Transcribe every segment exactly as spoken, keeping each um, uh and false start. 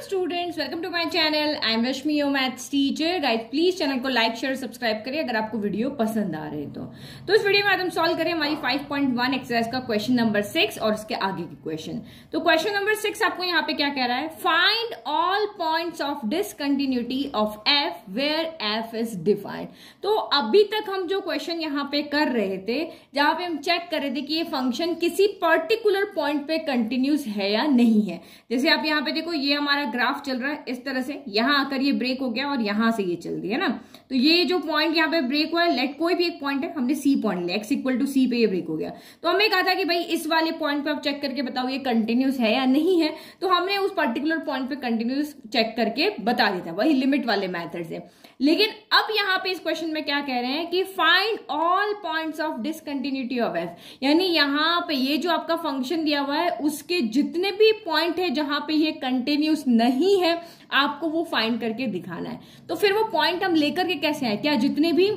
Students, welcome to my channel. I am Rashmi, your maths teacher. Guys please channel को like share subscribe करिए अगर आपको video पसंद आ रहे तो तो इस वीडियो में आज हम सॉल्व करें हमारी फाइव पॉइंट वन एक्सरसाइज का क्वेश्चन नंबर सिक्स और उसके आगे के क्वेश्चन। तो क्वेश्चन नंबर सिक्स आपको यहाँ पे क्या कह रहा है, find all points of discontinuity of f where f is defined. तो अभी तक हम जो क्वेश्चन यहाँ पे कर रहे थे, जहां पे हम चेक कर रहे थे कि ये फंक्शन किसी पर्टिकुलर पॉइंट पे कंटिन्यूस है या नहीं है। जैसे आप यहाँ पे देखो, ये हमारा ग्राफ चल रहा है इस तरह से, यहां आकर ये ब्रेक हो गया और यहां से ये चल दिया ना। तो ये जो पॉइंट यहाँ पे ब्रेक हुआ है, लेट कोई भी एक पॉइंट है, हमने सी पॉइंट लिया, एक्स इक्वल टू सी पे ये ब्रेक हो गया। तो हमें कहा था कि भाई इस वाले पॉइंट पे आप चेक करके बताओ ये कंटिन्यूस है या नहीं है। तो हमने उस पर्टिकुलर पॉइंट पे कंटिन्यूस चेक करके बता दिया था, वही लिमिट वाले मेथड से। लेकिन अब यहाँ पे इस क्वेश्चन में क्या कह रहे हैं कि find all points of discontinuity of f, यानी यहाँ पे ये जो आपका फंक्शन दिया हुआ है उसके जितने भी पॉइंट है जहां पे ये कंटिन्यूस नहीं है, आपको वो फाइंड करके दिखाना है। तो फिर वो पॉइंट हम लेकर के कैसे आए, क्या जितने भी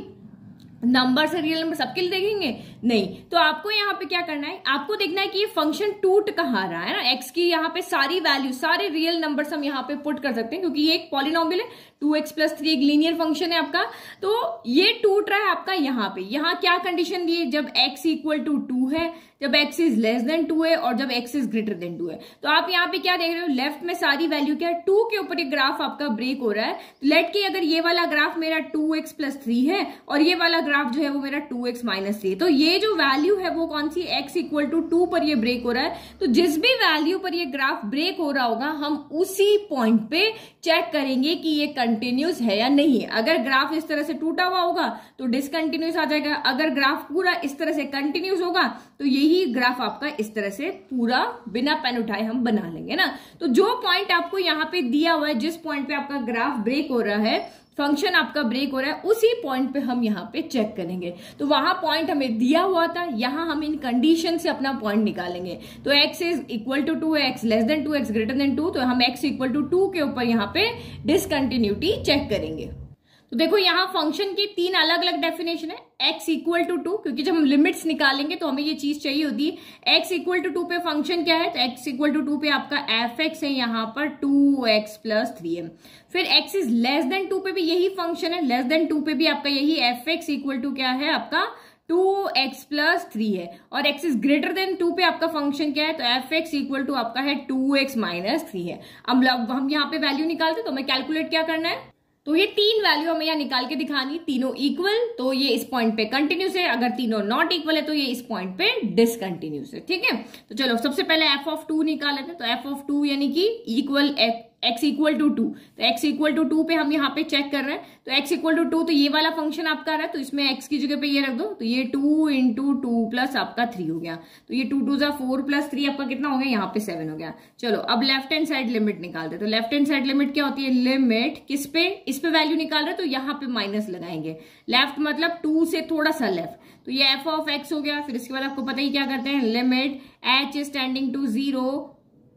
नंबर से रियल नंबर सबके लिए देखेंगे? नहीं। तो आपको यहाँ पे क्या करना है, आपको देखना है कि ये फंक्शन टूट कहाँ रहा है ना। एक्स की यहाँ पे सारी वैल्यू, सारे रियल नंबर्स हम यहाँ पे पुट कर सकते हैं, क्योंकि ये एक पॉलिनोमियल है, टू एक्स प्लस थ्री एक लीनियर फंक्शन है आपका। तो ये टूट रहा है आपका यहाँ पे। यहाँ क्या कंडीशन दी है, जब एक्स इक्वल टू टू है, जब x is less than two है और जब x is greater than two है। तो आप यहाँ पे क्या देख रहे हो, लेफ्ट में सारी वैल्यू क्या है, टू के ऊपर ये ग्राफ आपका ब्रेक हो रहा है। लेट के अगर ये वाला ग्राफ मेरा टू एक्स प्लस थ्री है और ये वाला ग्राफ जो है वो मेरा टू एक्स माइनस थ्री है, तो ये जो वैल्यू है वो कौन सी, x इक्वल टू टू पर ये ब्रेक हो रहा है। तो जिस भी वैल्यू पर ये ग्राफ ब्रेक हो रहा होगा, हम उसी पॉइंट पे चेक करेंगे कि ये कंटिन्यूस है या नहीं है। अगर ग्राफ इस तरह से टूटा हुआ होगा तो डिसकंटिन्यूस आ जाएगा, अगर ग्राफ पूरा इस तरह से कंटिन्यूस होगा तो यही ग्राफ आपका इस तरह से पूरा बिना पेन उठाए हम बना लेंगे ना। तो जो पॉइंट आपको यहाँ पे दिया हुआ है, जिस पॉइंट पे आपका ग्राफ ब्रेक हो रहा है, फंक्शन आपका ब्रेक हो रहा है, उसी पॉइंट पे हम यहाँ पे चेक करेंगे। तो वहां पॉइंट हमें दिया हुआ था, यहाँ हम इन कंडीशन से अपना पॉइंट निकालेंगे। तो x is equal to two, x less than two, x greater than two, तो हम x इक्वल टू टू के ऊपर यहाँ पे डिसकंटिन्यूटी चेक करेंगे। तो देखो यहाँ फंक्शन की तीन अलग अलग डेफिनेशन है। x इक्वल टू टू, क्योंकि जब हम लिमिट्स निकालेंगे तो हमें ये चीज चाहिए होती है। x इक्वल टू टू पे फंक्शन क्या है, तो x इक्वल टू टू पे आपका एफ एक्स है, यहाँ पर टू एक्स प्लस थ्री है। फिर x is less than two पे भी यही फंक्शन है, लेस देन टू पे भी आपका यही एफ एक्स इक्वल टू क्या है आपका टू एक्स प्लस थ्री है। और x is greater than two पे आपका फंक्शन क्या है, तो एफ एक्स इक्वल टू आपका है टू एक्स माइनस थ्री है। अब हम यहाँ पे वैल्यू निकालते, तो हमें कैलकुलेट क्या करना है, तो ये तीन वैल्यू हमें यहाँ निकाल के दिखानी, तीनों इक्वल तो ये इस पॉइंट पे कंटिन्यूस है, अगर तीनों नॉट इक्वल है तो ये इस पॉइंट पे डिसकंटिन्यूस है। ठीक है, तो चलो सबसे पहले एफ ऑफ टू निकाल लेते हैं। तो एफ ऑफ टू यानी कि equal x equal to two, तो x इक्वल टू टू पे हम यहाँ पे चेक कर रहे हैं। तो x इक्वल टू टू, तो ये वाला फंक्शन आपका आ रहा है, तो इसमें x की जगह पे ये रख दो, तो ये टू इंटू टू प्लस आपका थ्री हो गया। तो ये टू टू जा फोर प्लस थ्री आपका कितना हो गया, यहाँ पे सेवन हो गया। चलो अब लेफ्ट हैंड साइड लिमिट निकालते। तो लेफ्ट हैंड साइड लिमिट क्या होती है, लिमिट किस पे, इस पे वैल्यू निकाल रहे, तो यहाँ पे माइनस लगाएंगे। लेफ्ट मतलब टू से थोड़ा सा लेफ्ट, तो ये एफ ऑफ एक्स हो गया। फिर इसके बाद आपको पता ही क्या करते हैं, limit h is tending to zero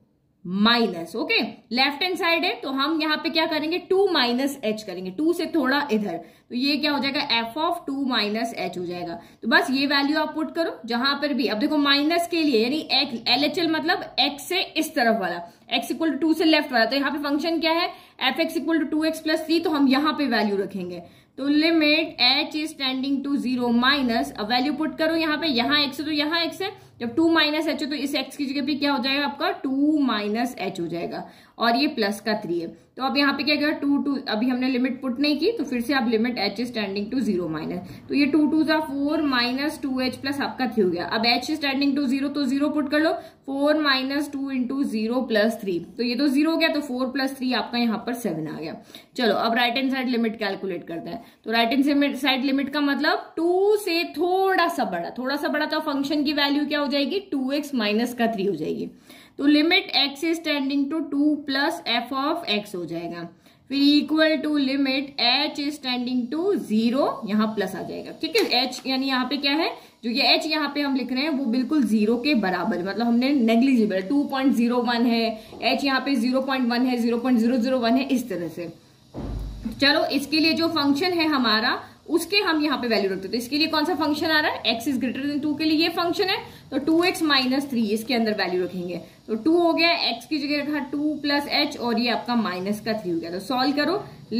minus, okay left hand side है, तो हम यहाँ पे क्या करेंगे, टू माइनस एच करेंगे, टू से थोड़ा इधर, तो ये क्या हो जाएगा, f of two minus h हो जाएगा। तो बस ये वैल्यू आप पुट करो जहां पर भी। अब देखो माइनस के लिए यानी एल एच एल मतलब एक्स से इस तरफ वाला, एक्स इक्वल टू टू से लेफ्ट वाला, तो यहाँ पे फंक्शन क्या है, f x equal to two x plus three, तो हम यहाँ पे वैल्यू रखेंगे। तो limit h is tending to zero minus, अब वैल्यू पुट करो यहाँ पे, यहाँ एक्स है तो यहाँ एक्स है, जब टू माइनस एच है तो इस एक्स की जगह पे क्या हो जाएगा आपका टू माइनस एच हो जाएगा, और ये प्लस का थ्री है। तो अब यहाँ पे क्या गया, टू टू, अभी हमने लिमिट पुट नहीं की, तो फिर से आप limit h is tending to zero minus, तो ये टू टू जा four minus two h plus आपका थ्री हो गया। अब h is tending to zero, तो जीरो पुट कर लो, four minus two into zero plus three, तो ये तो जीरो हो गया, तो फोर प्लस थ्री आपका यहाँ पर सेवन आ गया। चलो अब right hand side limit calculate करते हैं। तो राइट हैंड साइड लिमिट का मतलब टू से थोड़ा सा बड़ा, थोड़ा सा बड़ा, तो फंक्शन की वैल्यू क्या हो जाएगी, टू एक्स माइनस का थ्री हो जाएगी। तो limit x is tending to two plus f of x हो जाएगा। फिर equal to limit h is tending to zero, यहाँ प्लस आ जाएगा। ठीक है, h यानी यहाँ पे क्या है, जो ये h यहाँ पे हम लिख रहे हैं वो बिल्कुल जीरो के बराबर, मतलब हमने negligible two point zero one है, h यहाँ पे जीरो पॉइंट वन है, zero point zero zero one है, इस तरह से। चलो इसके लिए जो फंक्शन है हमारा उसके हम यहाँ पे वैल्यू रखते हैं। तो इसके लिए कौन सा फंक्शन आ रहा है, x is greater than two के लिए ये फंक्शन है, तो टू एक्स माइनस थ्री इसके अंदर वैल्यू रखेंगे। तो टू हो गया, एक्स की जगह रखा टू प्लस एच और ये आपका माइनस का थ्री हो गया। तो सॉल्व करो,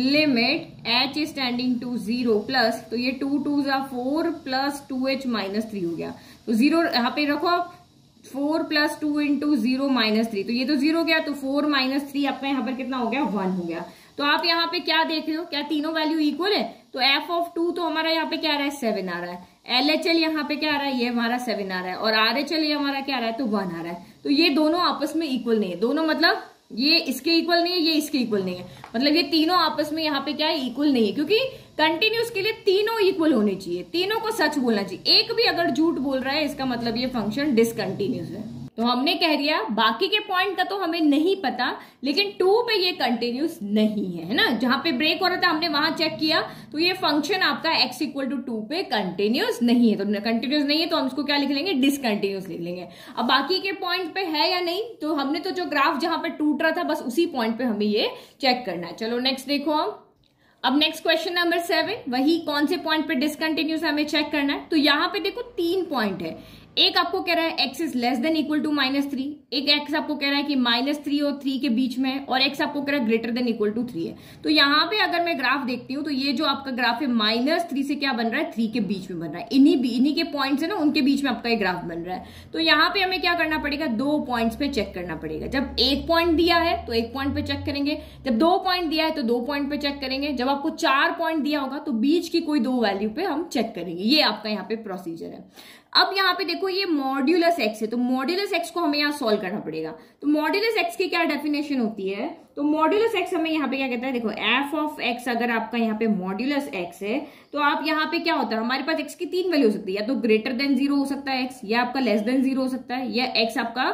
limit h is tending to zero plus, तो ये टू टू जा four plus two h minus three हो गया। तो जीरो यहाँ पे रखो आप, four plus two into zero minus three, तो ये तो जीरो गया, तो फोर माइनस थ्री आपका यहाँ पर कितना हो गया, वन हो गया। तो आप यहाँ पे क्या देख रहे हो, क्या तीनों वैल्यू इक्वल है? तो एफ ऑफ टू तो हमारा यहाँ पे क्या आ रहा है, सेवन आ रहा है, एल एच एल यहाँ पे क्या आ रहा है, ये हमारा सेवन आ रहा है, और आर एच एल ये हमारा क्या आ रहा है, तो वन आ रहा है। तो ये दोनों आपस में इक्वल नहीं है, दोनों मतलब ये इसके इक्वल नहीं है, ये इसके इक्वल नहीं है, मतलब ये तीनों आपस में यहाँ पे क्या है, इक्वल नहीं है। क्योंकि कंटिन्यूस के लिए तीनों इक्वल होने चाहिए, तीनों को सच बोलना चाहिए। एक भी अगर झूठ बोल रहा है इसका मतलब ये फंक्शन डिसकंटिन्यूस है। तो हमने कह दिया, बाकी के पॉइंट का तो हमें नहीं पता, लेकिन टू पे ये कंटिन्यूस नहीं है, है ना। जहां पे ब्रेक हो रहा था हमने वहां चेक किया, तो ये फंक्शन आपका एक्स इक्वल टू टू पे कंटिन्यूस नहीं है। तो कंटिन्यूस नहीं है तो हम इसको क्या लिख लेंगे, डिसकंटिन्यूस लिख लेंगे। अब बाकी के पॉइंट पे है या नहीं, तो हमने तो जो ग्राफ जहां पे टूट रहा था बस उसी पॉइंट पे हमें ये चेक करना है। चलो नेक्स्ट देखो हम। अब नेक्स्ट क्वेश्चन नंबर सेवन, वही कौन से पॉइंट पे डिसकंटिन्यूस हमें चेक करना है। तो यहाँ पे देखो तीन पॉइंट है, एक आपको कह रहा है x is less than equal to minus three, एक एक्स आपको कह रहा है कि माइनस थ्री और थ्री के बीच में है, और एक्स आपको कह रहा है greater than equal to three है। तो यहाँ पे अगर मैं ग्राफ देखती हूँ तो ये जो आपका ग्राफ है माइनस थ्री से क्या बन रहा है, थ्री के बीच में बन रहा है। इन्हीं इन्हीं के पॉइंट्स है ना, उनके बीच में आपका ये ग्राफ बन रहा है। तो यहाँ पे हमें क्या करना पड़ेगा, दो पॉइंट्स पे चेक करना पड़ेगा। जब एक पॉइंट दिया है तो एक पॉइंट पे चेक करेंगे, जब दो पॉइंट दिया है तो दो पॉइंट पे चेक करेंगे, जब आपको चार पॉइंट दिया होगा तो बीच की कोई दो वैल्यू पे हम चेक करेंगे। ये आपका यहाँ पे प्रोसीजर है। अब यहाँ पे देखो ये मॉड्यूलस एक्स है, तो मॉड्यूलस एक्स को हमें यहाँ सॉल्व करना पड़ेगा। तो मॉड्यूलस एक्स की क्या डेफिनेशन होती है, तो मॉड्यूलस एक्स हमें यहाँ पे क्या कहता है, देखो एफ ऑफ एक्स अगर आपका यहाँ पे मॉड्यूलस एक्स है, तो आप यहाँ पे क्या होता है, हमारे पास एक्स की तीन वैल्यू हो सकती है, या तो ग्रेटर देन जीरो हो सकता है एक्स, या आपका लेस देन जीरो हो सकता है, या एक्स आपका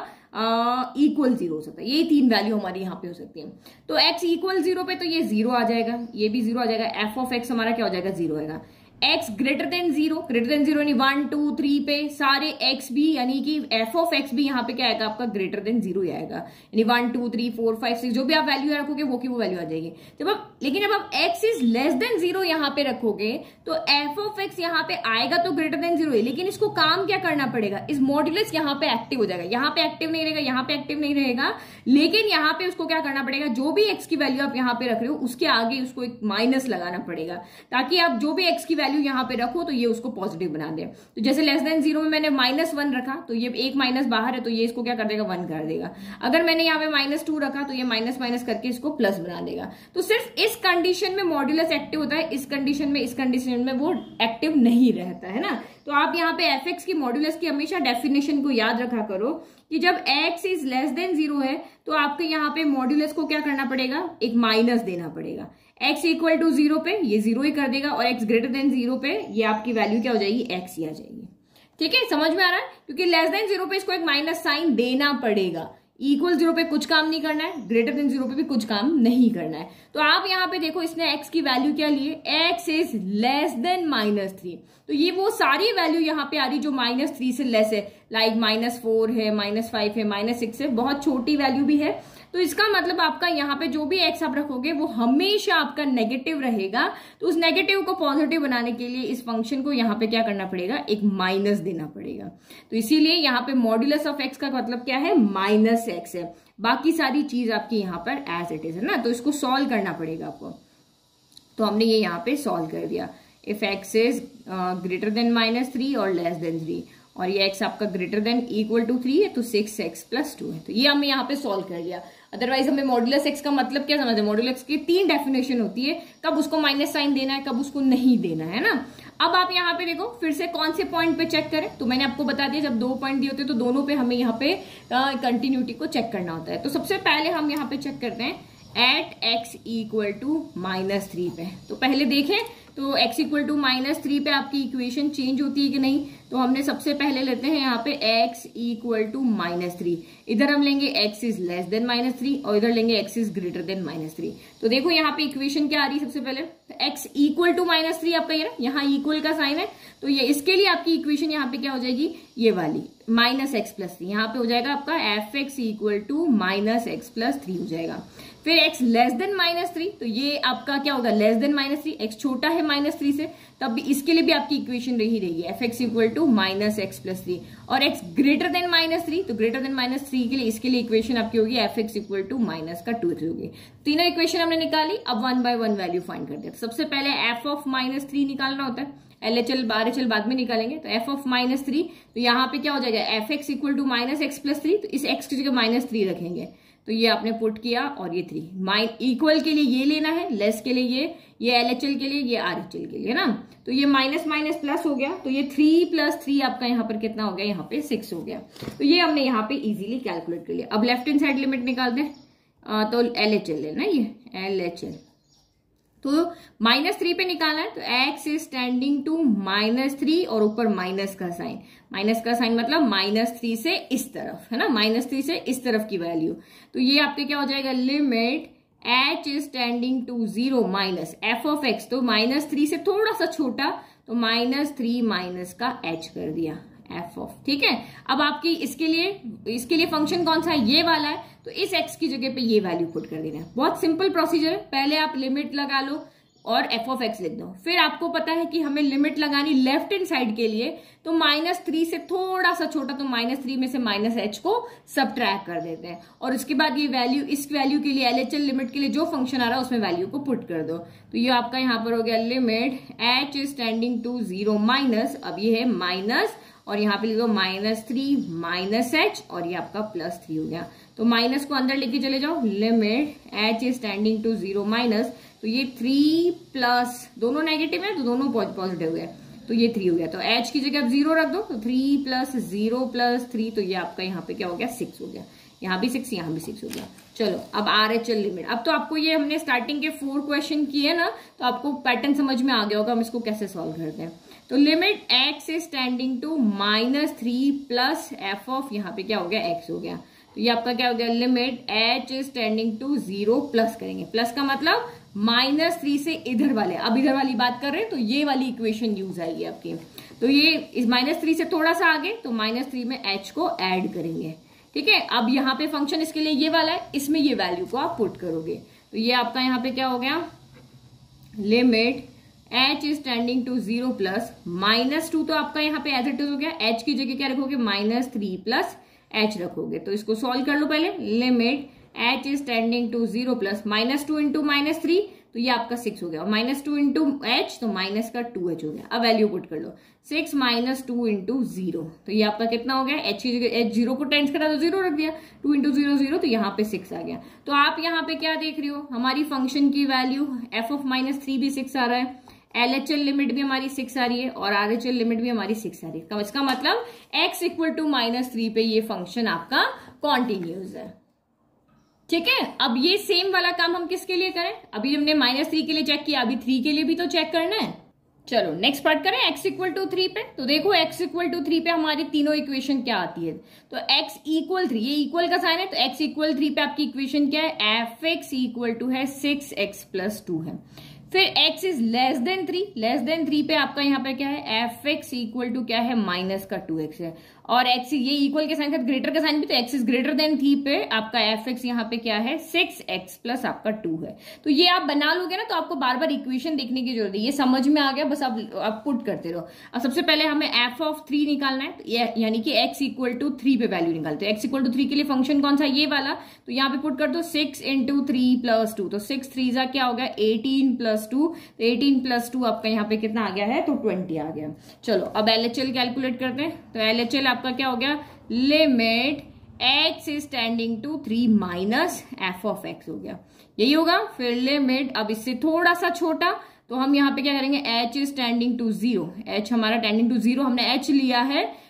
इक्वल जीरो हो सकता है। ये तीन वैल्यू हमारी यहाँ पे हो सकती है। तो एक्स इक्वल जीरो पे तो ये जीरो आ जाएगा, ये भी जीरो आ जाएगा, एफ ऑफ एक्स हमारा क्या हो जाएगा, जीरो आएगा। X greater than zero, greater than zero यानी वन टू थ्री पे सारे एक्स भी, यानी कि एफ ऑफ एक्स भी यहाँ पे क्या आएगा आपका, ग्रेटर देन जीरो ही आएगा, यानी one two three four five six जो भी आप वैल्यू रखोगे वो की वो वैल्यू आ जाएगी। जब आप लेकिन जब आप x is less than zero यहाँ पे रखोगे तो एफ ऑफ एक्स यहाँ पे आएगा तो ग्रेटर देन जीरो है, लेकिन इसको काम क्या करना पड़ेगा, इस मॉड्यूलस यहाँ पे एक्टिव हो जाएगा, यहाँ पे एक्टिव नहीं रहेगा, यहाँ पे एक्टिव नहीं रहेगा, लेकिन यहाँ पे उसको क्या करना पड़ेगा, जो भी एक्स की वैल्यू आप यहाँ पे रख रहे हो उसके आगे उसको एक माइनस लगाना पड़ेगा, ताकि आप जो भी एक्स की वैल्यू यहाँ पे रखो तो ये उसको पॉजिटिव बना दे। तो जैसे लेस देन जीरो में मैंने माइनस वन रखा तो ये एक माइनस बाहर है तो ये इसको क्या कर देगा, वन कर देगा। अगर मैंने यहाँ पे माइनस टू रखा तो ये माइनस माइनस करके इसको प्लस बना देगा। तो सिर्फ इस कंडीशन में मॉड्यूलस एक्टिव होता है, इस कंडीशन में इस कंडीशन में वो एक्टिव नहीं रहता है ना। तो आप यहाँ पे एफ एक्स की मॉड्यूलस की हमेशा डेफिनेशन को याद रखा करो कि जब x is less than zero है तो आपके यहाँ पे मॉड्यूलस को क्या करना पड़ेगा, एक माइनस देना पड़ेगा। x इक्वल टू जीरो पे ये जीरो ही कर देगा, और x ग्रेटर देन जीरो पे ये आपकी वैल्यू क्या हो जाएगी, x ही आ जाएगी। ठीक है, समझ में आ रहा है, क्योंकि लेस देन जीरो पे इसको एक माइनस साइन देना पड़ेगा। इक्वल जीरो पे कुछ काम नहीं करना है, ग्रेटर देन जीरो पे भी कुछ काम नहीं करना है। तो आप यहाँ पे देखो इसने x की वैल्यू क्या ली है, x is less than minus three, तो ये वो सारी वैल्यू यहाँ पे आ रही जो माइनस थ्री से लेस है, लाइक माइनस फोर है, माइनस फाइव है, माइनस सिक्स है, बहुत छोटी वैल्यू भी है। तो इसका मतलब आपका यहाँ पे जो भी एक्स आप रखोगे वो हमेशा आपका नेगेटिव रहेगा। तो उस नेगेटिव को पॉजिटिव बनाने के लिए इस फंक्शन को यहाँ पे क्या करना पड़ेगा, एक माइनस देना पड़ेगा। तो इसीलिए यहाँ पे मॉड्यूलस ऑफ एक्स का मतलब क्या है, माइनस एक्स है। बाकी सारी चीज आपकी यहाँ पर एज इट इज है ना, तो इसको सॉल्व करना पड़ेगा आपको। तो हमने ये यहाँ पे सॉल्व कर दिया। If x is greater than minus three और लेस देन थ्री, और ये x आपका greater than equal to three है तो सिक्स एक्स प्लस टू है। तो ये हमने यहाँ पे सॉल्व कर लिया। अदरवाइज हमें मॉड्यूलस x का मतलब क्या समझ है, मॉड्यूलस की तीन डेफिनेशन होती है, कब उसको माइनस साइन देना है, कब उसको नहीं देना है ना। अब आप यहाँ पे देखो फिर से कौन से पॉइंट पे चेक करें, तो मैंने आपको बता दिया जब दो पॉइंट दिए होते हैं तो दोनों पे हमें यहाँ पे कंटिन्यूटी को चेक करना होता है। तो सबसे पहले हम यहाँ पे चेक करते हैं at x equal to minus three पे। तो पहले देखें तो x equal to minus three पे आपकी इक्वेशन चेंज होती है कि नहीं, तो हमने सबसे पहले लेते हैं यहाँ पे x equal to minus three, इधर हम लेंगे x is less than minus three और इधर लेंगे x is greater than minus three. तो देखो यहाँ पे इक्वेशन क्या आ रही है, सबसे पहले x equal to minus three आपका ये ना, यहाँ इक्वल का साइन है, तो ये इसके लिए आपकी इक्वेशन यहाँ पे क्या हो जाएगी, ये वाली माइनस एक्स प्लस थ्री, यहाँ पे हो जाएगा आपका f x equal to minus x plus three हो जाएगा। फिर x less than minus three, तो ये आपका क्या होगा, less than minus three, x छोटा है माइनस थ्री से, तब भी इसके लिए भी आपकी इक्वेशन रही रहेगी f x equal to minus x plus three. और x greater than minus three, तो ग्रेटर देन माइनस थ्री के लिए इसके लिए इक्वेशन आपकी होगी f x equal to minus का टू थ्री होगी। तीनों इक्वेशन हमने निकाली, अब one by one value find करते हैं। सबसे पहले एफ ऑफ माइनस थ्री निकालना होता है, L H L R H L बाद में निकालेंगे। तो एफ ऑफ माइनस थ्री, तो यहाँ पे क्या हो जाएगा, f x equal to minus x plus three, तो इस एक्स की जगह माइनस थ्री रखेंगे, तो ये आपने पुट किया और ये थ्री, माइन इक्वल के लिए ये लेना है, लेस के लिए ये, ये एल एच एल के लिए, ये आर एच एल के लिए ना, तो ये माइनस माइनस प्लस हो गया, तो ये थ्री प्लस थ्री आपका यहाँ पर कितना हो गया, यहाँ पे सिक्स हो गया। तो ये हमने यहाँ पे इजीली कैलकुलेट कर लिया। अब लेफ्ट हैंड साइड लिमिट निकाल दें, तो एल एच एल लेना, ये एल एच एल, तो माइनस थ्री पे निकालना है, तो x is tending to minus three और ऊपर माइनस का साइन, माइनस का साइन मतलब माइनस थ्री से इस तरफ है ना, माइनस थ्री से इस तरफ की वैल्यू, तो ये आपके क्या हो जाएगा, limit h is tending to zero minus f of x, तो माइनस थ्री से थोड़ा सा छोटा, तो माइनस थ्री माइनस का h कर दिया एफ ऑफ, ठीक है। अब आपकी इसके लिए इसके लिए फंक्शन कौन सा है, ये वाला है, तो इस x की जगह पे ये वैल्यू पुट कर देना है। बहुत सिंपल प्रोसीजर है, पहले आप लिमिट लगा लो और एफ ऑफ एक्स लिख दो, फिर आपको पता है कि हमें लिमिट लगानी लेफ्ट हैंड साइड के लिए, तो माइनस थ्री से थोड़ा सा छोटा, तो माइनस थ्री में से माइनस एच को सबट्रैक्ट कर देते हैं, और उसके बाद ये वैल्यू, इस वैल्यू के लिए एल एच एल लिमिट के लिए जो फंक्शन आ रहा है उसमें वैल्यू को पुट कर दो। तो ये आपका यहाँ पर हो गया limit h is tending to zero minus, अब ये है माइनस और यहाँ पे लिख दो माइनस थ्री माइनस एच, और ये आपका प्लस थ्री हो गया। तो माइनस को अंदर लेके चले जाओ, limit h is tending to zero minus, तो ये थ्री प्लस, दोनों नेगेटिव है तो दोनों पॉजिटिव है, तो ये थ्री हो गया। तो h की जगह आप जीरो रख दो, तो three plus zero plus three, तो ये आपका यहाँ पे क्या हो गया, सिक्स हो गया, यहाँ भी सिक्स, यहाँ भी सिक्स हो गया। चलो अब आर एच एल लिमिट, अब तो आपको ये हमने स्टार्टिंग के फोर क्वेश्चन किए ना, तो आपको पैटर्न समझ में आ गया होगा हम इसको कैसे सॉल्व करते हैं। तो limit x is tending to minus three plus f of, यहाँ पे क्या हो गया, x हो गया, तो ये आपका क्या हो गया, limit h is tending to zero, plus करेंगे, प्लस का मतलब माइनस थ्री से इधर वाले, अब इधर वाली बात कर रहे हैं, तो ये वाली इक्वेशन यूज आएगी आपकी। तो ये इस माइनस थ्री से थोड़ा सा आगे, तो माइनस थ्री में h को ऐड करेंगे, ठीक है। अब यहाँ पे फंक्शन इसके लिए ये वाला है, इसमें ये वैल्यू को आप पुट करोगे, तो ये आपका यहाँ पे क्या हो गया, limit h is tending to zero plus minus two, तो आपका यहाँ पे एज इट इज हो गया, h की जगह क्या रखोगे, माइनस थ्री प्लस h रखोगे। तो इसको सॉल्व कर लो पहले, limit h is tending to zero plus minus two into minus three, तो ये आपका सिक्स हो गया, और माइनस टू इंटू एच, तो माइनस का टू एच हो गया। अब वैल्यू पुट कर लो, six minus two into zero, तो ये आपका कितना हो गया, एच की जगह एच जीरो को टेंस करा तो जीरो रख दिया, टू इंटू जीरो जीरो, तो यहाँ पे सिक्स आ गया। तो आप यहाँ पे क्या देख रहे हो, हमारी फंक्शन की value f of minus three भी सिक्स आ रहा है, एल एच एल लिमिट भी हमारी सिक्स आ रही है, और आर एच एल लिमिट भी हमारी सिक्स आ रही है। इसका मतलब x equal to minus three पे ये फंक्शन आपका कॉन्टिन्यूज है, ठीक है। अब ये सेम वाला काम हम किसके लिए करें, अभी हमने माइनस थ्री के लिए चेक किया, अभी थ्री के लिए भी तो चेक करना है। चलो नेक्स्ट पार्ट करें, x इक्वल टू थ्री पे। तो देखो x इक्वल टू थ्री पे हमारी तीनों इक्वेशन क्या आती है, तो x इक्वल थ्री, ये इक्वल का साइन है, तो x इक्वल थ्री पे आपकी इक्वेशन क्या है, एफ एक्स इक्वल टू है सिक्स एक्स प्लस टू है। फिर x is less than three, less than three पे आपका यहाँ पे क्या है, एफ एक्स इक्वल टू क्या है, माइनस का टू एक्स है, और x ये इक्वल के साइन के साथ ग्रेटर का साइन भी, तो x is greater than three पे आपका एफ एक्स यहाँ पे क्या है, सिक्स एक्स प्लस आपका टू है। तो ये आप बना लोगे ना, तो आपको बार बार इक्वेशन देखने की जरूरत है, ये समझ में आ गया, बस आप, आप पुट करते रहो। अब सबसे पहले हमें एफ ऑफ थ्री निकालना है, तो यानी कि x इक्वल टू थ्री पे वैल्यू निकालते हैं। x इक्वल टू थ्री के लिए फंक्शन कौन सा, ये वाला, तो यहाँ पे पुट कर दो six into three plus two, तो सिक्स थ्री जा क्या हो गया, एटीन प्लस टू, तो एटीन प्लस टू आपका यहाँ पे कितना आ गया है, तो ट्वेंटी आ गया। चलो अब एल एच एल कैलकुलेट करते हैं, तो एल एच एल आपका क्या हो गया, limit x is tending to three minus f of x हो गया, यही होगा। फिर लिमिट, अब इससे थोड़ा सा छोटा, तो हम यहाँ पे क्या करेंगे, h is tending to zero, h हमारा टेंडिंग टू जीरो, हमने h लिया है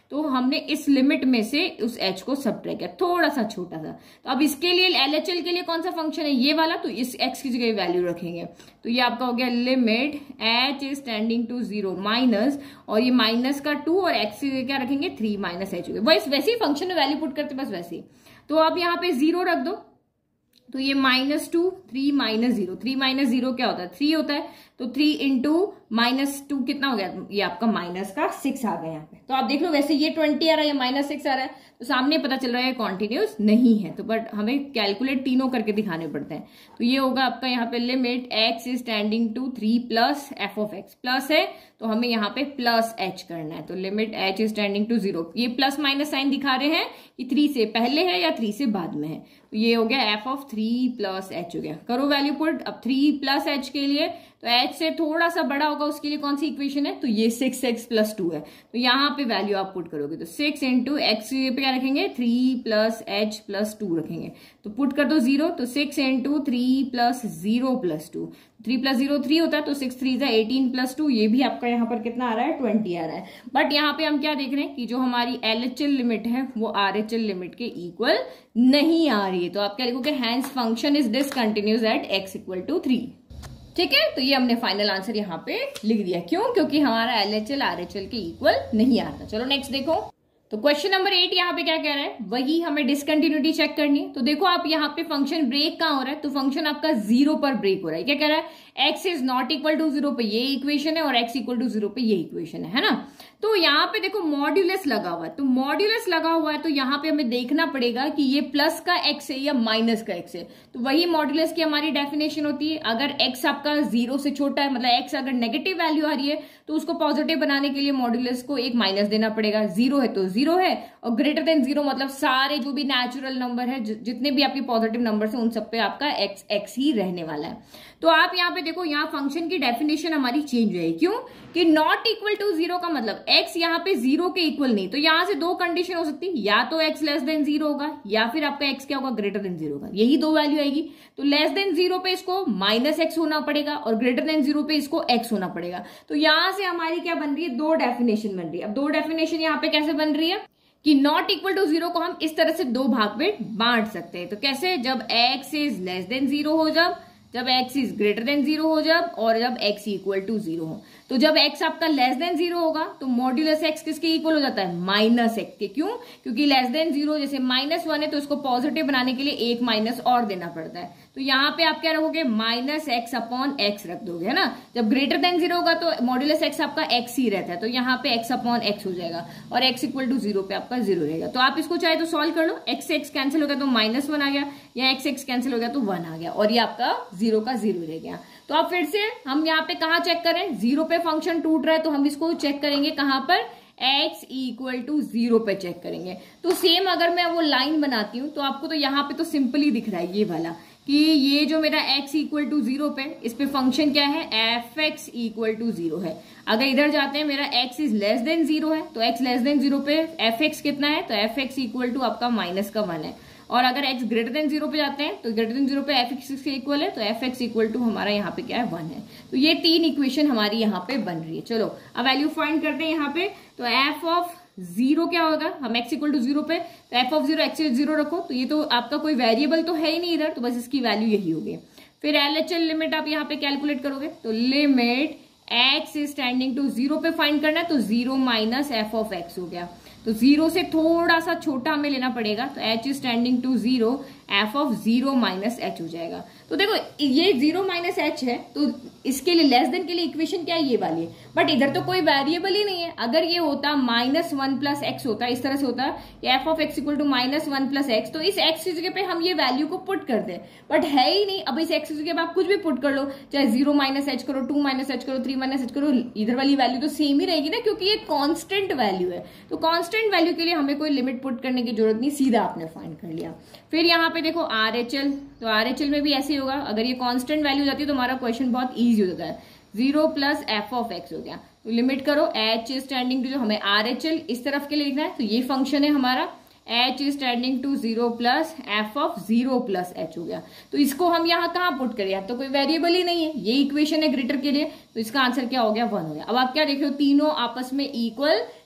तो हमने इस लिमिट में से उस h को सब्ट्रैक्ट किया, थोड़ा सा छोटा सा। तो अब इसके लिए एलएचएल के लिए कौन सा फंक्शन है, ये वाला, तो इस x की जगह वैल्यू रखेंगे। तो ये आपका हो गया limit h is tending to zero minus, और ये माइनस का टू और x की जगह क्या रखेंगे, थ्री माइनस एच हो गया। बस वैसे ही फंक्शन में वैल्यू पुट करते बस वैसे ही। तो अब यहाँ पे जीरो रख दो, तो ये minus two, three minus zero, three minus zero क्या होता है, थ्री होता है। तो थ्री इंटू माइनस टू कितना हो गया, ये आपका माइनस का सिक्स आ गया यहाँ पे। तो आप देख लो वैसे ये ट्वेंटी आ रहा है, ये माइनस सिक्स आ रहा है, तो सामने पता चल रहा है कॉन्टिन्यूस नहीं है, तो बट हमें कैलकुलेट तीनों करके दिखाने पड़ते हैं। तो ये होगा आपका यहाँ पे limit x is tending to three plus f of x, plus है तो हमें यहाँ पे प्लस h करना है। तो limit h is tending to zero, ये प्लस माइनस साइन दिखा रहे हैं कि थ्री से पहले है या थ्री से बाद में है। तो ये हो गया f of three plus h हो गया। करो वैल्यू पुट। अब थ्री प्लस एच के लिए तो h से थोड़ा सा बड़ा होगा, उसके लिए कौन सी इक्वेशन है, तो ये सिक्स एक्स प्लस टू है। तो यहाँ पे वैल्यू आप पुट करोगे तो सिक्स इंटू एक्स पे क्या रखेंगे, three plus h plus two रखेंगे। तो पुट कर दो जीरो, तो six into three plus zero plus two, three plus zero three होता है, तो सिक्स थ्री जा एटीन प्लस टू, ये भी आपका यहाँ पर कितना आ रहा है, ट्वेंटी आ रहा है। बट यहाँ पे हम क्या देख रहे हैं कि जो हमारी एलएचएल लिमिट है वो आरएचएल लिमिट के इक्वल नहीं आ रही है। तो आप क्या लिखोगे, hence function is discontinuous at x equal to three. ठीक है, तो ये हमने फाइनल आंसर यहाँ पे लिख दिया। क्यों, क्योंकि हमारा एलएचएल आरएचएल के इक्वल नहीं आता। चलो नेक्स्ट देखो। तो क्वेश्चन नंबर एट यहाँ पे क्या कह रहा है, वही हमें डिसकंटिन्यूटी चेक करनी है। तो देखो आप यहाँ पे फंक्शन ब्रेक कहाँ हो रहा है, तो फंक्शन आपका जीरो पर ब्रेक हो रहा है। क्या कह रहा है, x is not equal to zero पे ये इक्वेशन है और x इक्वल टू जीरो पे ये इक्वेशन है, है ना। तो यहाँ पे देखो मॉड्यूलस लगा हुआ है, तो मॉड्यूलस लगा हुआ है तो यहाँ पे हमें देखना पड़ेगा कि ये प्लस का x है या माइनस का x है। तो वही मॉड्यूलस की हमारी डेफिनेशन होती है। अगर x आपका जीरो से छोटा है, मतलब x अगर नेगेटिव वैल्यू आ रही है, तो उसको पॉजिटिव बनाने के लिए मॉड्यूलस को एक माइनस देना पड़ेगा। जीरो है तो जीरो है, और ग्रेटर देन जीरो मतलब सारे जो भी नेचुरल नंबर है, जितने भी आपके पॉजिटिव नंबर है, उन सब पे आपका x x ही रहने वाला है। तो आप यहाँ पे देखो, यहाँ फंक्शन की डेफिनेशन हमारी चेंज हुई। क्यों, कि नॉट इक्वल टू जीरो का मतलब x यहाँ पे जीरो के इक्वल नहीं। तो यहाँ से दो कंडीशन हो सकती है, या तो x लेस देन जीरो होगा, या फिर आपका x क्या होगा, ग्रेटर देन जीरो होगा। यही दो वैल्यू आएगी। तो लेस देन जीरो पे इसको माइनस एक्स होना पड़ेगा, और ग्रेटर देन जीरो पे इसको x होना पड़ेगा। तो यहाँ से हमारी क्या बन रही है, दो डेफिनेशन बन रही है। अब दो डेफिनेशन यहाँ पे कैसे बन रही है कि नॉट इक्वल टू जीरो को हम इस तरह से दो भाग में बांट सकते हैं। तो कैसे, जब x is less than zero हो, जब जब x is greater than zero हो, जब और जब x इक्वल टू जीरो हो। तो जब x आपका लेस देन जीरो होगा तो मॉड्यूलस x किसके इक्वल हो जाता है, माइनस एक्स के। क्यों, क्योंकि लेस देन जीरो जैसे माइनस वन है तो इसको पॉजिटिव बनाने के लिए एक माइनस और देना पड़ता है। तो यहाँ पे आप क्या रखोगे, माइनस एक्स अपॉन एक्स रख दोगे, है ना। जब ग्रेटर देन जीरो होगा तो मॉड्यूलस x आपका x ही रहता है, तो यहाँ पे x अपॉन एक्स हो जाएगा, और x इक्वल टू जीरो पे आपका जीरो रहेगा। तो आप इसको चाहे तो सॉल्व कर लो, x से x कैंसिल हो गया तो माइनस वन आ गया, या x x कैंसिल हो गया तो वन आ गया, और ये आपका जीरो का जीरो रह गया। तो अब फिर से हम यहाँ पे कहाँ चेक करें, जीरो पे फंक्शन टूट रहा है तो हम इसको चेक करेंगे कहाँ पर, x इक्वल टू जीरो पे चेक करेंगे। तो सेम अगर मैं वो लाइन बनाती हूँ तो आपको तो यहाँ पे तो सिंपली दिख रहा है ये वाला, कि ये जो मेरा x इक्वल टू जीरो पे, इस पे फंक्शन क्या है, f x equal to zero है। अगर इधर जाते हैं, मेरा x is less than zero है, तो x लेस देन जीरो पे एफ एक्स कितना है, तो एफ एक्स इक्वल टू आपका माइनस का वन है। और अगर x ग्रेटर देन जीरो पे जाते हैं तो ग्रेटर देन जीरो पे एफ एक्स के इक्वल है, तो एफ एक्स इक्वल टू हमारा यहाँ पे क्या है, वन है। तो ये तीन इक्वेशन हमारी यहाँ पे बन रही है। चलो अब वैल्यू फाइंड करते हैं यहाँ पे। तो एफ ऑफ जीरो क्या होगा, हम x इक्वल टू जीरो पे, तो f of zero x zero रखो, तो ये तो आपका कोई वेरिएबल तो है ही नहीं इधर, तो बस इसकी वैल्यू यही होगी। फिर एलएचएल लिमिट आप यहाँ पे कैलकुलेट करोगे, तो limit x is tending to zero पे फाइंड करना है, तो zero minus f of x हो गया। तो जीरो से थोड़ा सा छोटा हमें लेना पड़ेगा, तो h is tending to zero, f of zero minus h हो जाएगा। तो देखो ये जीरो माइनस एच है, तो इसके लिए लेस देन के लिए इक्वेशन क्या है, ये वाली है। बट इधर तो कोई वेरिएबल ही नहीं है। अगर ये होता माइनस वन प्लस एक्स होता, इस तरह से होता f of x equal to minus one plus x, तो इस एक्स की जगह पे हम ये वैल्यू को पुट करते हैं, बट है ही नहीं। अब इस एक्स की जगह पे आप कुछ भी पुट कर लो, चाहे जीरो माइनस एच करो, टू माइनस एच करो, थ्री माइनस एच करो, इधर वाली वैल्यू तो सेम ही रहेगी ना, क्योंकि ये कॉन्स्टेंट वैल्यू है। तो कॉन्स्टेंट वैल्यू के लिए हमें कोई लिमिट पुट करने की जरूरत नहीं, सीधा आपने फाइंड कर लिया। फिर यहाँ पे देखो आर एच एल, तो आर एच एल में भी ऐसे ही होगा। अगर ये कांस्टेंट वैल्यू जाती है तो हमारा क्वेश्चन बहुत इजी हो जाता है। Zero plus f of x हो गया, तो लिमिट करो, एच इज टेंडिंग टू, जो हमें आर एच एल इस तरफ के लिए लिखना है, तो ये फंक्शन है हमारा, h is tending to zero plus f of zero plus h हो गया। तो इसको हम यहाँ कहाँ पुट करें, यार तो कोई वेरिएबल ही नहीं है, ये इक्वेशन है ग्रेटर के लिए, तो इसका आंसर क्या हो गया, वन हो गया। अब आप क्या देख रहे हो, तीनों आपस में इक्वल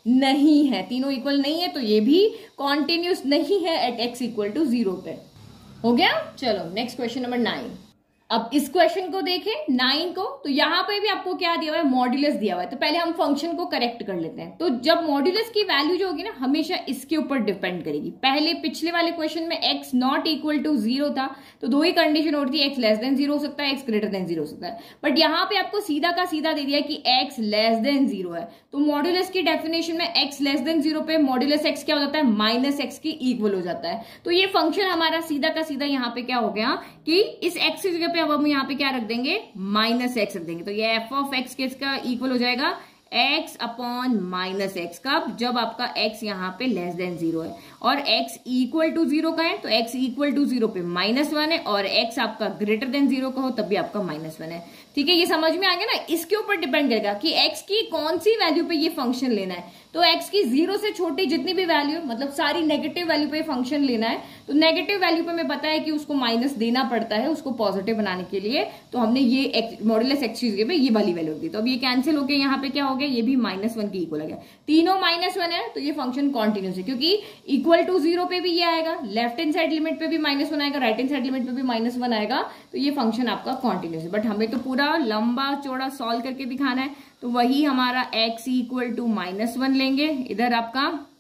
नहीं है, तीनों इक्वल नहीं है, तो ये भी कॉन्टिन्यूस नहीं है at x equal to zero पे। हो गया। चलो नेक्स्ट क्वेश्चन नंबर नाइन। अब इस क्वेश्चन को देखें नाइन को, तो यहां पे भी आपको क्या दिया हुआ है, मॉड्यूलस दिया हुआ है। तो पहले हम फंक्शन को करेक्ट कर लेते हैं। तो जब मॉड्यूलस की वैल्यू जो होगी ना, हमेशा इसके ऊपर डिपेंड करेगी। पहले पिछले वाले क्वेश्चन में x not equal to zero था, तो दो ही कंडीशन होती है, x लेस देन जीरो हो सकता है, x ग्रेटर देन जीरो हो सकता है। बट यहाँ पे आपको सीधा का सीधा दे दिया कि x लेस देन जीरो है, तो मॉड्यूलस की डेफिनेशन में x लेस देन जीरो पे मॉड्यूलस x क्या हो जाता है, माइनस एक्स के इक्वल हो जाता है। तो ये फंक्शन हमारा सीधा का सीधा यहाँ पे क्या हो गया कि इस x की जगह पे अब हम यहाँ पे क्या रख देंगे, माइनस एक्स रख देंगे। तो ये एफ ऑफ एक्स किसका इक्वल हो जाएगा, x अपॉन माइनस एक्स का, जब आपका x यहाँ पे लेस देन जीरो है और x इक्वल टू जीरो का है, तो x इक्वल टू जीरो पे माइनस वन है, और x आपका ग्रेटर देन जीरो का हो तब भी आपका माइनस वन है। ठीक है, ये समझ में आ गया ना। इसके ऊपर डिपेंड करेगा कि x की कौन सी वैल्यू पे ये फंक्शन लेना है। तो x की जीरो से छोटी जितनी भी वैल्यू, मतलब सारी नेगेटिव वैल्यू पे फंक्शन लेना है, तो नेगेटिव वैल्यू पे हमें पता है कि उसको माइनस देना पड़ता है उसको पॉजिटिव बनाने के लिए। तो हमने ये मॉड्यूलस एक्स की जगह पे ये वाली वैल्यू दी, तो अब ये कैंसिल होकर यहाँ पे क्या हो गया, ये भी माइनस वन की इक्वल आ गया। तीनों माइनस वन है, तो ये फंक्शन कॉन्टिन्यूस है, क्योंकि इक्वल टू जीरो पे भी ये आएगा, लेफ्ट हैंड साइड लिमिट पे भी माइनस वन आएगा, राइट हैंड साइड लिमिट पे भी माइनस वन आएगा। तो ये फंक्शन आपका कॉन्टिन्यूस है। बट हमें तो पूरा लंबा चौड़ा सॉल्व करके दिखाना है, तो वही हमारा x equal to minus one लेंगे, इधर आपका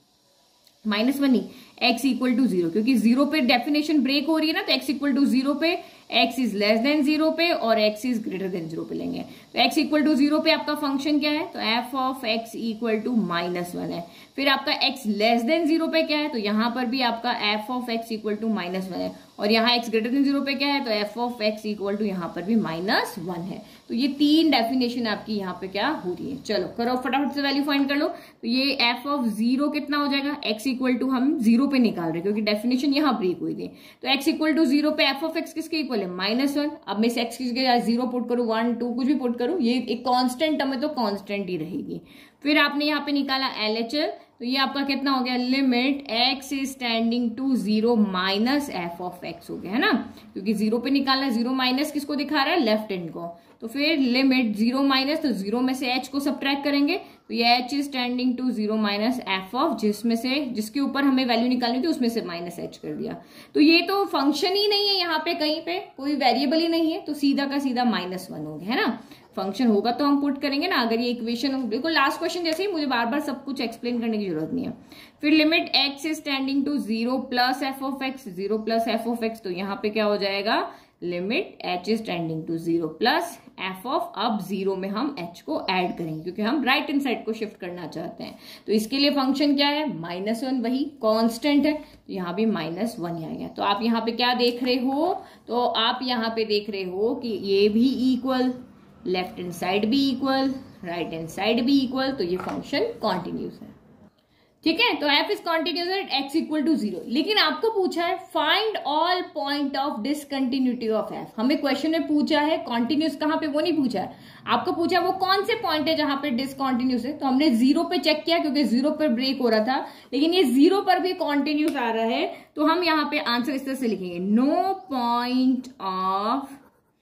माइनस वन नहीं, x इक्वल टू जीरो, क्योंकि जीरो पे डेफिनेशन ब्रेक हो रही है ना, तो x इक्वल टू जीरो पे, x is less than zero पे और x is greater than zero पे लेंगे। तो x इक्वल टू जीरो पे आपका फंक्शन क्या है, तो f of x equal to minus one है। फिर आपका x लेस देन जीरो पे क्या है, तो यहां पर भी आपका f of x equal to minus one है, और यहाँ x ग्रेटर देन जीरो पे क्या है, तो f of x equal to यहाँ पर भी माइनस वन है। तो ये तीन डेफिनेशन आपकी यहाँ पे क्या हो रही है। चलो करो फटाफट से वैल्यू फाइंड कर लो। तो ये f ऑफ जीरो कितना हो जाएगा, x इक्वल टू हम जीरो पे निकाल रहे क्योंकि डेफिनेशन यहाँ ब्रेक हुई थी। तो x इक्वल टू जीरो पे f ऑफ x किसके इक्वल है, माइनस वन। अब मैं इस x की जगह जीरो पुट करूँ, वन टू कुछ भी पुट करूँ, ये एक कॉन्स्टेंट टर्म है तो कॉन्स्टेंट ही रहेगी। फिर आपने यहाँ पे निकाला एल एच एल, तो ये आपका कितना हो गया, limit x is tending to zero minus f of x हो गया, है ना, क्योंकि जीरो पे निकालना, जीरो माइनस किसको दिखा रहा है, लेफ्ट हैंड को। तो फिर लिमिट जीरो माइनस, तो जीरो में से h को सब्ट्रैक्ट करेंगे, तो ये h is tending to zero minus f of, जिसमें से जिसके ऊपर हमें वैल्यू निकालनी थी उसमें से माइनस h कर दिया। तो ये तो फंक्शन ही नहीं है, यहाँ पे कहीं पे कोई वेरिएबल ही नहीं है, तो सीधा का सीधा माइनस वन हो गया, है ना। फंक्शन होगा तो हम पुट करेंगे ना, अगर ये इक्वेशन बिल्कुल लास्ट क्वेश्चन जैसे ही, मुझे बार बार सब कुछ एक्सप्लेन करने की जरूरत नहीं है। फिर limit x is tending to zero plus f of x, zero plus f of x, तो यहाँ पे क्या हो जाएगा, limit h is tending to zero plus f of, अब जीरो में हम h को ऐड करेंगे क्योंकि हम राइट हैंड साइड को शिफ्ट करना चाहते हैं। तो इसके लिए फंक्शन क्या है, माइनस वन, वही कांस्टेंट है, तो यहाँ भी माइनस वन ही आएगा। तो आप यहाँ पे क्या देख रहे हो, तो आप यहाँ पे देख रहे हो कि ये भी इक्वल, लेफ्ट हैंड साइड भी इक्वल, राइट हैंड साइड भी इक्वल, तो ये फंक्शन कॉन्टिन्यूस है। ठीक है, तो f is continuous at x equal to zero. लेकिन आपको पूछा है find all point of discontinuity of f। हमें क्वेश्चन में पूछा है कॉन्टिन्यूस कहां पे, वो नहीं पूछा है, आपको पूछा वो कौन से पॉइंट है जहां पे डिसकंटिन्यूस है। तो हमने जीरो पे चेक किया क्योंकि जीरो पर ब्रेक हो रहा था, लेकिन ये जीरो पर भी कॉन्टिन्यूस आ रहा है, तो हम यहाँ पे आंसर इस तरह से लिखेंगे, no point of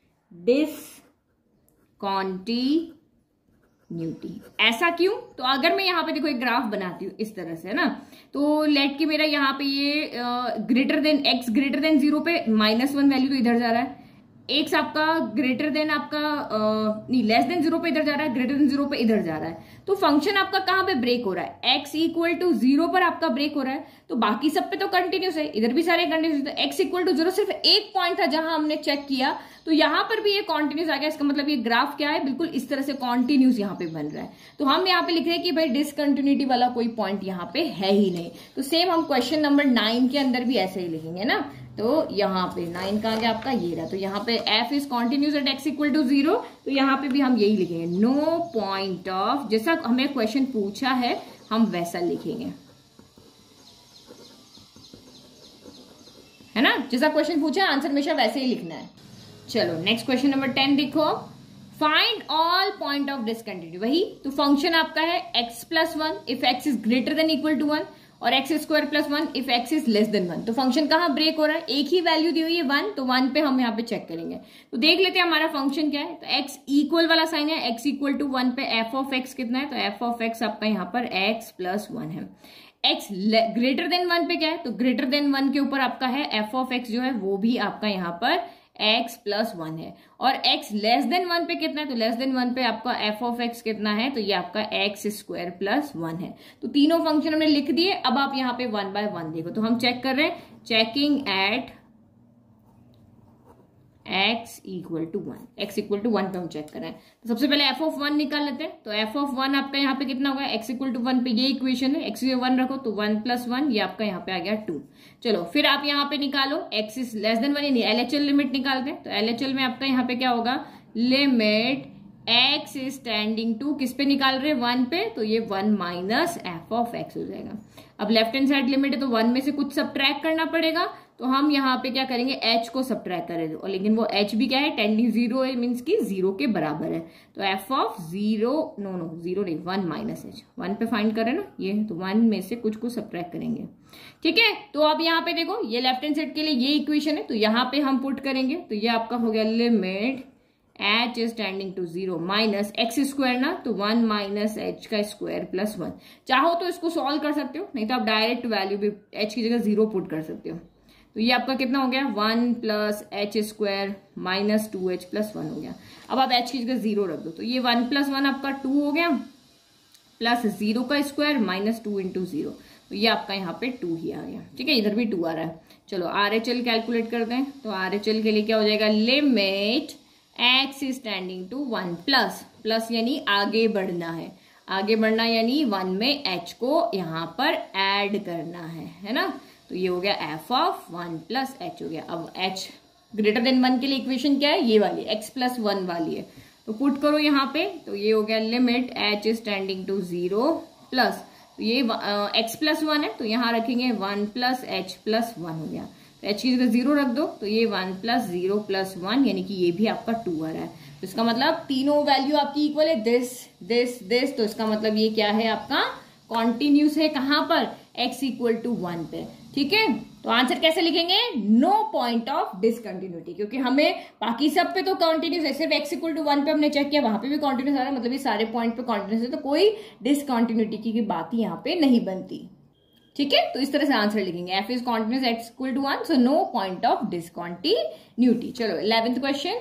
discontinuity. ऐसा क्यों, तो अगर मैं यहाँ पे देखो एक ग्राफ बनाती हूँ इस तरह से, है ना, तो लेट कि मेरा यहाँ पे ये greater than x greater than zero पे माइनस वन वैल्यू तो इधर जा रहा है, एक्स आपका ग्रेटर देन आपका आ, नहीं लेस देन जीरो पे इधर जा रहा है, ग्रेटर देन जीरो पे इधर जा रहा है। तो फंक्शन आपका कहां पे ब्रेक हो रहा है, x इक्वल टू जीरो पर आपका ब्रेक हो रहा है, तो बाकी सब पे तो कंटिन्यूस है, इधर भी सारे कंटिन्यूस है। x इक्वल टू जीरो सिर्फ एक पॉइंट था जहां हमने चेक किया, तो यहां पर भी ये कॉन्टिन्यूस आ गया। इसका मतलब ये ग्राफ क्या है, बिल्कुल इस तरह से कॉन्टिन्यूस यहाँ पे बन रहा है। तो हम यहाँ पे लिख रहे हैं कि भाई डिसकंटिन्यूटी वाला कोई पॉइंट यहाँ पे है ही नहीं। तो सेम हम क्वेश्चन नंबर नाइन के अंदर भी ऐसे ही लिखेंगे ना। तो यहाँ पे नाइन का आ गया आपका ये रहा, तो यहाँ पे f is continuous at x equal to zero, तो यहाँ पे भी हम यही लिखेंगे, नो पॉइंट ऑफ, जैसा हमें क्वेश्चन पूछा है हम वैसा लिखेंगे, है ना, जैसा क्वेश्चन पूछा आंसर हमेशा वैसे ही लिखना है। चलो नेक्स्ट क्वेश्चन नंबर टेन देखो, find all point of discontinuity. वही तो फंक्शन आपका है x plus one if x is greater than equal to one, और x square plus one if x is less than one. तो function कहाँ break हो रहा है, एक ही वैल्यू दी हुई है वन, तो वन पे हम यहाँ पे चेक करेंगे। तो देख लेते हैं हमारा फंक्शन क्या है। तो एक्स इक्वल वाला साइन है, एक्स इक्वल टू वन पे एफ ऑफ एक्स कितना है, तो एफ ऑफ एक्स आपका यहाँ पर एक्स प्लस वन है। एक्स ग्रेटर देन वन पे क्या है, तो ग्रेटर देन वन के ऊपर आपका है एफ ऑफ एक्स जो है वो भी आपका यहाँ पर x प्लस वन है। और x लेस देन वन पे कितना है, तो लेस देन वन पे आपका f ऑफ x कितना है, तो ये आपका x स्क्वायर प्लस वन है। तो तीनों फंक्शन हमने लिख दिए। अब आप यहाँ पे वन बाय वन देखो, तो हम चेक कर रहे हैं, checking at x equal to one, x equal to one पे हम चेक कर रहे हैं। तो सबसे पहले f ऑफ वन निकाल लेते हैं। तो f ऑफ वन आपका यहाँ पे कितना होगा, x इक्वल टू वन पे ये इक्वेशन है, x वन रखो तो वन प्लस वन, ये आपका यहाँ पे आ गया टू। चलो फिर आप यहाँ पे निकालो x is less than one, यानी एलएचएल लिमिट निकालते हैं। तो एलएचएल में आपका यहाँ पे क्या होगा, limit x is tending to किस पे निकाल रहे हैं, वन पे, तो ये one minus f of x हो जाएगा। अब लेफ्ट हैंड साइड लिमिट है तो वन में से कुछ सब्ट्रैक्ट करना पड़ेगा, तो हम यहाँ पे क्या करेंगे, h को सब्ट्रैक्ट करेंगे। और लेकिन वो h भी क्या है, टेंडिंग जीरो है, मीन्स की जीरो के बराबर है। तो f of zero, no no zero नहीं, वन माइनस एच, वन पे फाइंड करें ना ये, तो वन में से कुछ को सब्ट्रैक्ट करेंगे। ठीक है, तो अब यहाँ पे देखो ये लेफ्ट हैंड साइड के लिए ये इक्वेशन है, तो यहाँ पे हम पुट करेंगे। तो ये आपका हो गया limit h is tending to zero minus x square ना, तो वन माइनस एच का स्क्वायर प्लस वन। चाहो तो इसको सॉल्व कर सकते हो, नहीं तो आप डायरेक्ट वैल्यू भी h की जगह जीरो पुट कर सकते हो। तो ये आपका कितना हो गया, one plus h square minus two h plus one हो गया। अब आप h की जगह जीरो रख दो, तो ये वन प्लस वन आपका टू हो गया, प्लस जीरो का square minus two into zero, तो ये आपका यहाँ पे टू ही आ गया। ठीक है, इधर भी टू आ रहा है। चलो आर एच एल कैलकुलेट करते हैं। तो आर एच एल के लिए क्या हो जाएगा, limit x is tending to one plus, plus यानी आगे बढ़ना है, आगे बढ़ना यानी वन में h को यहाँ पर ऐड करना है, है ना। तो ये हो गया f of one plus h हो गया। अब h ग्रेटर देन वन के लिए इक्वेशन क्या है, ये वाली x प्लस वन वाली है, तो पुट करो यहाँ पे। तो ये हो गया limit h is tending to zero plus, तो ये x प्लस वन है, तो यहाँ रखेंगे one plus h plus one हो गया। तो h की जगह जीरो रख दो, तो ये one plus zero plus one, यानी कि ये भी आपका टू आ रहा है। तो इसका मतलब तीनों वैल्यू आपकी इक्वल है, दिस दिस दिस, तो इसका मतलब ये क्या है, आपका कॉन्टिन्यूस है कहाँ पर, x इक्वल टू वन पे। ठीक है, तो आंसर कैसे लिखेंगे, नो पॉइंट ऑफ डिसकंटिन्यूटी, क्योंकि हमें बाकी सब पे तो कॉन्टिन्यूस है, सिर्फ x इक्वल टू वन पे हमने चेक किया, वहां पे भी कॉन्टिन्यूस आ रहा है, मतलब ये सारे पॉइंट पे कॉन्टिन्यूस है, तो कोई डिसकंटिन्यूटी की बात यहाँ पे नहीं बनती। ठीक है, तो इस तरह से आंसर लिखेंगे, f is continuous x equal to one, so no point of discontinuity. चलो इलेवेंथ क्वेश्चन।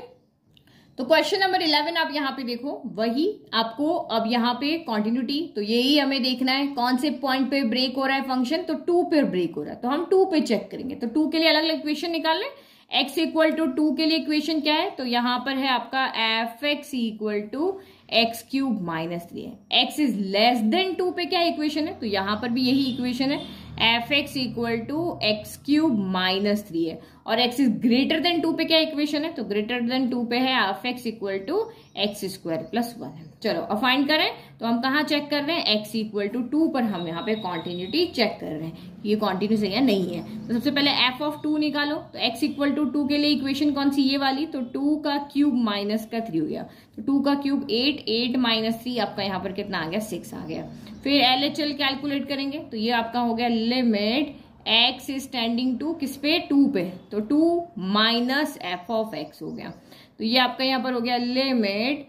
तो क्वेश्चन नंबर इलेवन आप यहाँ पे देखो, वही आपको अब यहाँ पे कॉन्टिन्यूटी, तो यही हमें देखना है कौन से पॉइंट पे ब्रेक हो रहा है फंक्शन, तो टू पे ब्रेक हो रहा है, तो हम टू पे चेक करेंगे। तो टू के लिए अलग अलग इक्वेशन निकाल लें। x इक्वल टू टू के लिए इक्वेशन क्या है, तो यहाँ पर है आपका f x equal to x cube minus three है। x is less than two पे क्या इक्वेशन है, तो यहाँ पर भी यही इक्वेशन है, f x equal to x cube minus three है। और x is greater than two पे क्या इक्वेशन है, तो ग्रेटर देन टू पे है f x equal to x square plus one है। चलो अब फाइंड करें, तो हम कहाँ चेक कर रहे हैं, x इक्वल टू टू पर हम यहाँ पे कॉन्टिन्यूटी चेक कर रहे हैं, ये कॉन्टिन्यूस है या नहीं है। तो सबसे पहले f ऑफ टू निकालो। तो x इक्वल टू टू के लिए इक्वेशन कौन सी, ये वाली, तो टू का क्यूब माइनस का थ्री हो गया, तो टू का cube at, at minus three आपका यहाँ पर कितना आ गया, सिक्स आ गया। फिर एल एच एल कैलकुलेट करेंगे, तो ये आपका हो गया limit x is tending to किस पे, टू पे, तो two minus f of x हो गया। तो ये आपका यहाँ पर हो गया limit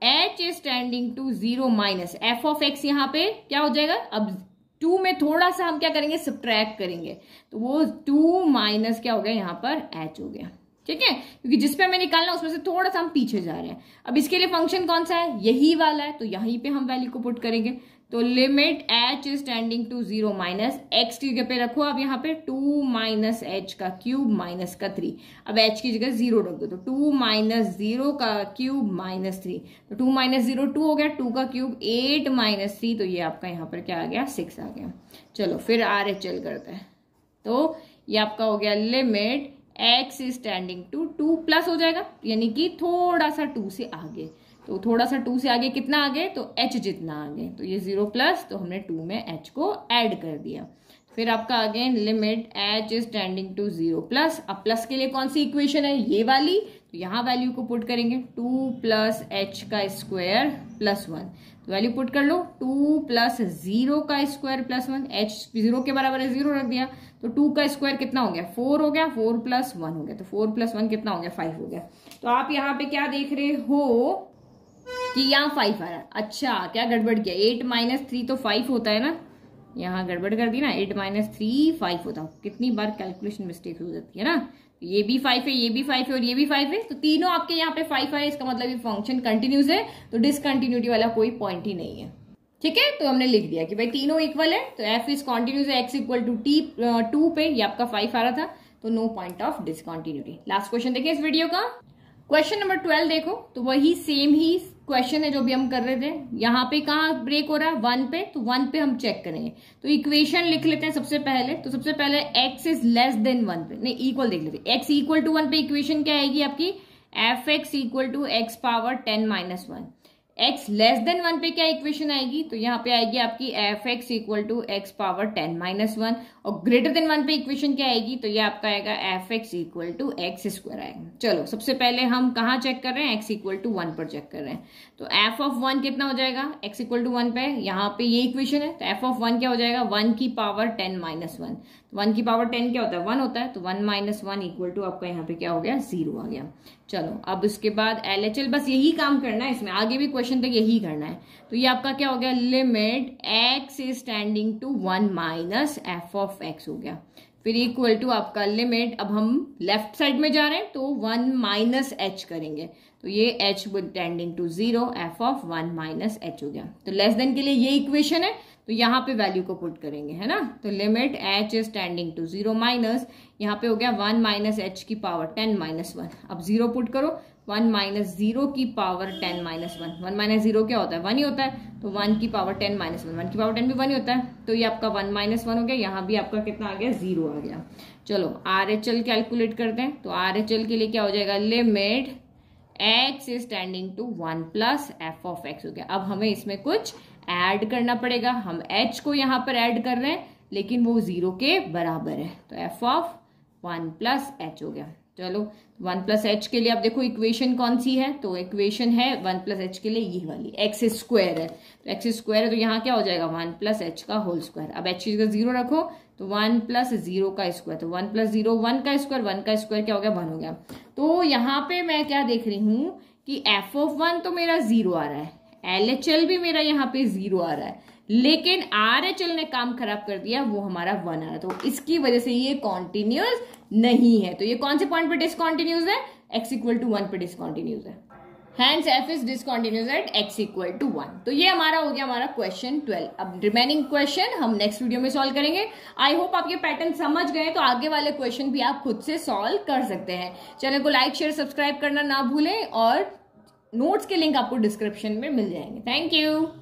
h is tending to zero minus f of x, यहाँ पे क्या हो जाएगा, अब टू में थोड़ा सा हम क्या करेंगे, सब्ट्रैक्ट करेंगे, तो वो टू माइनस क्या हो गया, यहाँ पर h हो गया। ठीक है, क्योंकि जिसपे हमें निकालना उसमें से थोड़ा सा हम पीछे जा रहे हैं। अब इसके लिए फंक्शन कौन सा है, यही वाला है, तो यहीं पे हम वैल्यू को पुट करेंगे। तो limit h is tending to zero minus x की जगह पे रखो, अब यहाँ पे टू माइनस एच का क्यूब माइनस का थ्री, अब h की जगह जीरो रख दो, तो टू माइनस जीरो का क्यूब माइनस थ्री, तो टू माइनस जीरो टू हो गया, टू का क्यूब एट माइनस थ्री, तो ये आपका यहाँ पर क्या आ गया, सिक्स आ गया। चलो फिर आर एच एल करते हैं। तो ये आपका हो गया limit x is tending to two plus हो जाएगा, यानी कि थोड़ा सा टू से आगे, तो थोड़ा सा टू से आगे कितना आगे, तो h जितना आगे, तो ये जीरो प्लस, तो हमने टू में h को ऐड कर दिया। फिर आपका again limit h is tending to zero plus, अब प्लस के लिए कौन सी इक्वेशन है, ये वाली, तो यहाँ वैल्यू को पुट करेंगे टू प्लस एच का स्क्वायर प्लस वन, तो वैल्यू पुट कर लो टू प्लस जीरो का square plus one, h zero के बराबर है जीरो रख दिया, तो टू का स्क्वायर कितना हो गया फोर हो गया, फोर प्लस वन हो गया, तो फोर प्लस वन कितना हो गया फाइव हो गया। तो आप यहाँ पे क्या देख रहे हो कि यहाँ फाइव आ रहा है। अच्छा क्या गड़बड़ किया, एट माइनस थ्री तो फाइव होता है ना, यहाँ गड़बड़ कर दी ना, एट माइनस थ्री फाइव होता है। कितनी बार कैलकुलेशन मिस्टेक हो जाती है ना, ये भी फाइव है, ये भी फाइव है और ये भी फाइव है, तो तीनों आपके यहाँ पे फाइव है, इसका मतलब ये फंक्शन कंटिन्यूस है, तो डिसकंटिन्यूटी वाला कोई पॉइंट ही नहीं है। ठीक है, तो हमने लिख दिया कि भाई तीनों इक्वल है, तो एफ इज कॉन्टिन्यूस है, x equal to T two पे, ये आपका फाइव आ रहा था, तो no point of discontinuity. Last question देखिए इस वीडियो का, क्वेश्चन नंबर ट्वेल्व देखो, तो वही सेम ही क्वेश्चन है जो भी हम कर रहे थे। यहाँ पे कहाँ ब्रेक हो रहा है, वन पे, तो वन पे हम चेक करेंगे। तो इक्वेशन लिख लेते हैं सबसे पहले, तो सबसे पहले x is less than one पे, नहीं इक्वल देख लेते, x इक्वल टू वन पे इक्वेशन क्या आएगी आपकी, f x equal to x power ten minus one. x less than one पे क्या इक्वेशन आएगी, तो यहाँ पे आएगी आपकी f x equal to x power ten minus one, और ग्रेटर देन वन पे इक्वेशन क्या आएगी, तो ये आपका आएगा f x equal to x square आएगा। चलो सबसे पहले हम कहाँ चेक कर रहे हैं, x इक्वल टू वन पर चेक कर रहे हैं, तो एफ ऑफ वन कितना हो जाएगा, x इक्वल टू वन पे, यहाँ पे ये इक्वेशन है, तो एफ ऑफ वन क्या हो जाएगा, वन की power ten minus one, one की पावर टेन क्या होता है, वन होता है, तो one minus one equal to आपका यहाँ पे क्या हो गया, जीरो आ गया। चलो अब उसके बाद एल एच एल, बस यही काम करना है इसमें, आगे भी क्वेश्चन तक यही करना है। तो ये आपका क्या हो गया, limit x is tending to one minus f of x हो गया, फिर इक्वल टू आपका लिमिट, अब हम लेफ्ट साइड में जा रहे हैं तो वन माइनस एच करेंगे, तो ये h tending to zero, f of one minus h हो गया। तो लेस देन के लिए ये इक्वेशन है, तो यहाँ पे वैल्यू को पुट करेंगे, है ना, तो limit h is tending to zero minus, यहाँ पे हो गया वन माइनस एच की पावर टेन माइनस वन, अब जीरो पुट करो, वन माइनस जीरो की power ten minus one, one minus zero क्या होता है, वन ही होता है, तो वन की power ten minus one, one की पावर टेन भी वन ही होता है, तो ये आपका वन माइनस वन हो गया, यहाँ भी आपका कितना आ गया, जीरो आ गया। चलो आर एच एल कैलकुलेट करते हैं, तो आर एच एल के लिए क्या हो जाएगा, limit x is tending to one plus f of x हो गया। अब हमें इसमें कुछ ऐड करना पड़ेगा, हम h को यहाँ पर ऐड कर रहे हैं, लेकिन वो जीरो के बराबर है, तो f of one plus h हो गया। चलो वन प्लस एच के लिए आप देखो इक्वेशन कौन सी है, तो इक्वेशन है वन प्लस एच के लिए ये वाली, एक्स स्क्वायर है, तो एक्स स्क्वायर है, तो यहाँ क्या हो जाएगा, वन प्लस एच का होल स्क्वायर। अब एच का जीरो रखो, तो वन प्लस जीरो का स्क्वायर, तो वन प्लस जीरो वन का स्क्वायर, वन का स्क्वायर क्या हो गया, वन हो गया। तो यहाँ पे मैं क्या देख रही हूँ कि एफ ऑफ वन तो मेरा जीरो आ रहा है, एल एच एल भी मेरा यहाँ पे जीरो आ रहा है, लेकिन आर एच एल ने काम खराब कर दिया, वो हमारा वन आ रहा है, तो इसकी वजह से ये कॉन्टिन्यूस नहीं है। तो ये कौन से पॉइंट पे डिसकॉन्टिन्यूस है, एक्स इक्वल टू वन पे डिसकॉन्टिन्यूस है, hence f is discontinuous at x equal to one. तो ये हमारा हो गया हमारा क्वेश्चन ट्वेल्व। अब रिमेनिंग क्वेश्चन हम नेक्स्ट वीडियो में सॉल्व करेंगे। आई होप आप ये पैटर्न समझ गए, तो आगे वाले क्वेश्चन भी आप खुद से सॉल्व कर सकते हैं। चैनल को लाइक शेयर सब्सक्राइब करना ना भूलें, और नोट्स के लिंक आपको डिस्क्रिप्शन में मिल जाएंगे। Thank you.